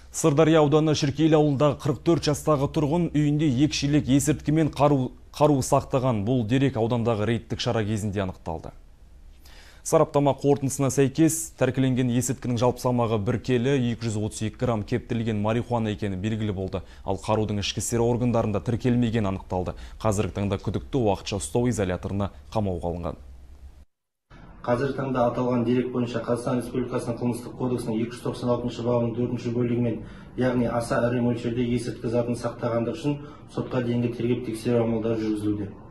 Сырдария ауданы Шіркейлі ауылындағы 44 жастағы тұрғын үйінде 2 шелек есірткімен қару сақтаған. Бұл дерек аудандағы рейдтік шара кезінде анықталды. Сараптама қорытындысына сәйкес, тәркіленген есірткінің жалпы салмағы 1 келі 232 грамм кептірілген марихуана екені белгілі болды. Ал қарудың ішкі істер органдарында тіркелмеген анықталды. Қазіргі таңда күдікті уақытша ұстау изоляторына қамауға алынған. Қазіргі таңда аталған дерек бойынша Қазақстан Республикасының қылмыстық кодексінің 296 бабының 4 бөлігімен, яғни аса ірі мөлшерде есірткі затын сақтағандығы үшін сотқа дейінгі тергеп тексеру амалдары жүргізілуде.